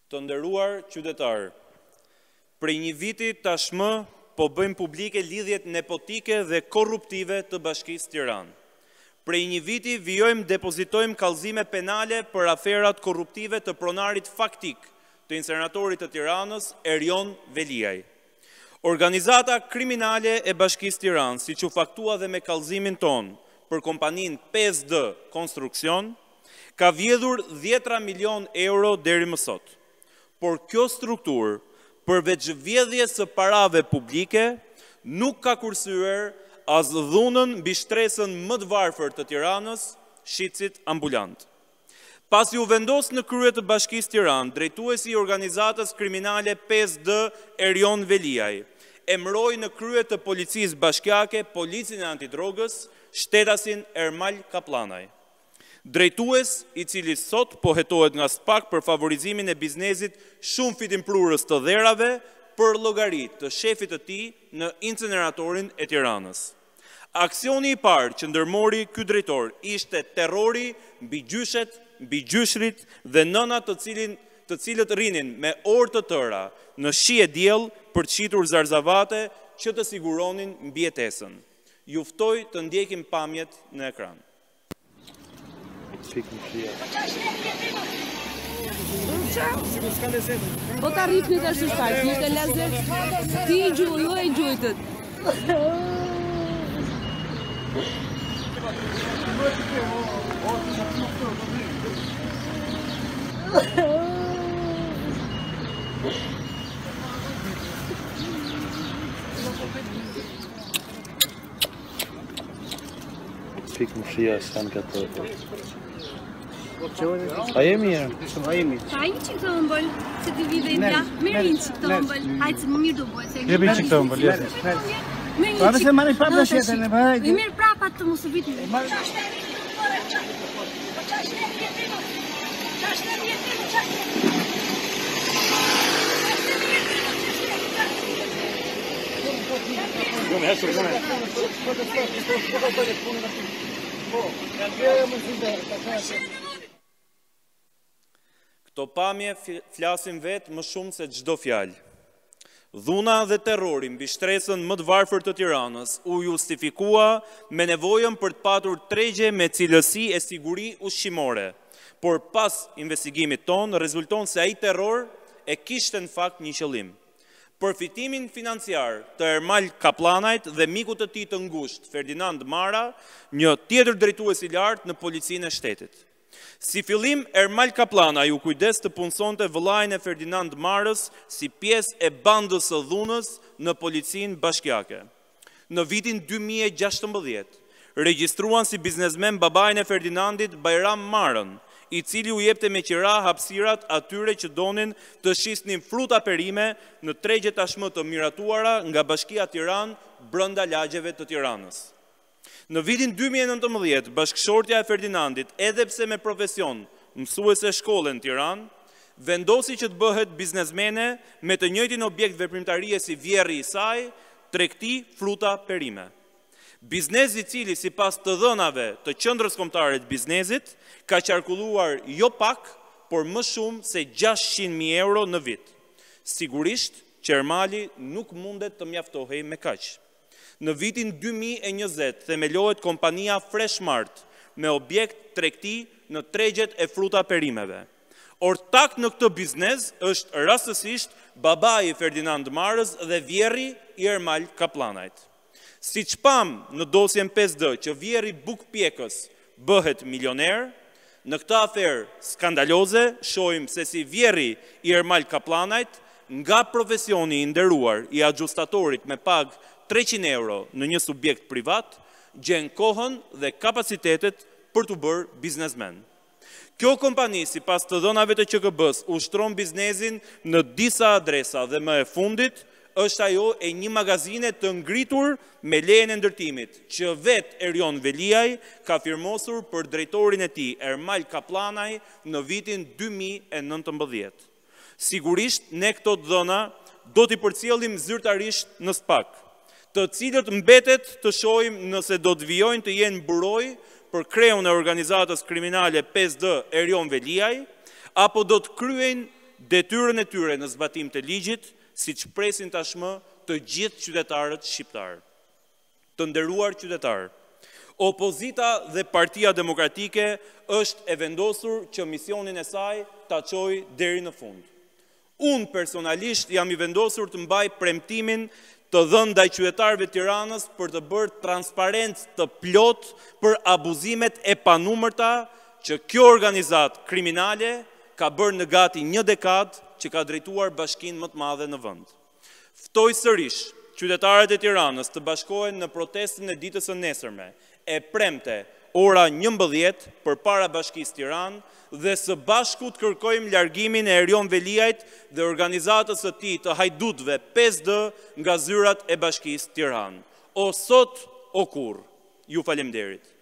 Të nderuar qytetarë, prej një viti tashmë po bëjmë publike lidhjet nepotike dhe korruptive të Bashkisë Tiranë. Prej një viti vijojmë depozitojmë kallëzime penale për aferat korruptive të pronarit faktik të inseneratorit të Tiranës, Erion Veliaj. Organizata kriminale e Bashkisë Tiranë, siç u faktua dhe me kallëzimin ton për kompaninë 5D Konstruksion, ka vjedhur 10 milion euro deri më sot. Por kjo strukturë, përveç vjedhjes së parave publike, nuk ka kursyer as dhunën mbi shtresën më të varfër të Tiranës, shitësit ambulant. Pasi u vendos në krye të Bashkisë Tiranë, drejtuesi i organizatës kriminale 5D Erion Veliaj, emëroi në krye të policisë bashkiake, policin e antidrogës, shtetasin Ermal Kaplanaj. Drejtues i cili sot po hetohet nga SPAK për favorizimin e biznesit shumë fitimprurës të dherave për llogarit të shefit të tij në inceneratorin e Tiranës. Aksioni i parë që ndërmori ky drejtor ishte terrori mbi gjyshet, mbi gjyshrit dhe nënat të cilët rrinin me orë të tëra në shi e diell për të shitur zarzavate që të siguronin mbijetesën. Ju ftoj të ndjekim pamjet në ekran. Po ta rripni tash të shpart, ishte lezet. Ti i gjuj, jo e gjujtët. Pik më shia s'kan këtë të. A jemi mirë? A jemi që këtë ëmbël, se t'i vide i mja, mirë një që këtë ëmbël, hajtë se më mirë do bëjë. Jebi që këtë ëmbël, jesë. Mirë një që këtë, i mirë prapa të mos u vitë një. Këto pamje flasin vetë më shumë se çdo fjalë. Dhuna dhe terrori mbi shtresën më të varfër të Tiranës u justifikua me nevojën për të patur tregje me cilësi e siguri ushqimore, por pas investigimit ton rezulton se ai terror e kishte në fakt një qëllim. Përfitimin financiar të Ermal Kaplanajt dhe mikut të tij të ngushtë, Ferdinand Mara, një tjetër drejtues i lartë në policinë e shtetit. Si fillim, Ermal Kaplanaj u kujdes të punsonte vëllain e Ferdinand Marës si pjesë e bandës së dhunës në policinë bashkiake. Në vitin 2016, regjistruan si biznesmen babain e Ferdinandit, Bajram Marën, i cili u jepte me qira hapësirat atyre që donin të shisnin fruta perime në tregje tashmë të miratuara nga Bashkia Tiranë brenda lagjeve të Tiranës. Në vitin 2019, bashkëshortja e Ferdinandit, edhe pse me profesion mësuese shkolle në Tiranë, vendosi që të bëhet biznesmene me të njëjtin objekt veprimtarie si vjerri i saj, tregti fruta perime. Biznes i cili si pas të dhënave të qendrës kombëtare të biznesit ka qarkulluar jo pak, por më shumë se 600.000 euro në vit. Sigurisht që Ermali nuk mundet të mjaftohej me kaq. Në vitin 2020 themelohet kompania Freshmart me objekt tregti në tregjet e fruta perimeve. Ortak në këtë biznes është rastësisht babai i Ferdinand Marës dhe vjerri i Ermal Kaplanajt. Si që pam në dosjen 5D që vjeri bukpjekës bëhet milioner, në këta aferë skandaloze shohim se si vjeri i Ermal Kaplanajt nga profesioni i nderuar i agjustatorit me pag 300 euro në një subjekt privat, gjen kohën dhe kapacitetet për të bërë biznesmen. Kjo kompani, si pas të dhënave të QKB-s, ushtron biznesin në disa adresa dhe më e fundit, është ajo e një magazine të ngritur me lejen e ndërtimit, që vetë Erion Veliaj ka firmosur për drejtorin e tij, Ermal Kaplanaj, në vitin 2019. Sigurisht, ne këto të dhëna do t'i përcjellim zyrtarisht në SPAK, të cilët mbetet të shohim nëse do të vijojnë të jenë buroj për kreun e organizatës kriminale 5D Erion Veliaj, apo do të kryejnë detyrën e tyre në zbatim të ligjit, siç presin tashmë të gjithë qytetarët shqiptar. Të nderuar qytetarë, opozita dhe Partia Demokratike është e vendosur që misionin e saj ta çojë deri në fund. Unë personalisht jam i vendosur të mbaj premtimin të dhënë ndaj qytetarëve të Tiranës për të bërë transparencë të plot për abuzimet e panumërta që kjo organizatë kriminale ka bërë në gati një dekadë që ka drejtuar bashkinë më të madhe në vend. Ftoj sërish qytetarët e Tiranës të bashkohen në protestën e ditës së nesërme, e premte ora 11 përpara Bashkisë Tiranë dhe së bashku të kërkojmë largimin e Erion Veliajt dhe organizatës së tij të hajdutëve 5D nga zyrat e Bashkisë Tiranë. O sot, o kurrë. Ju faleminderit.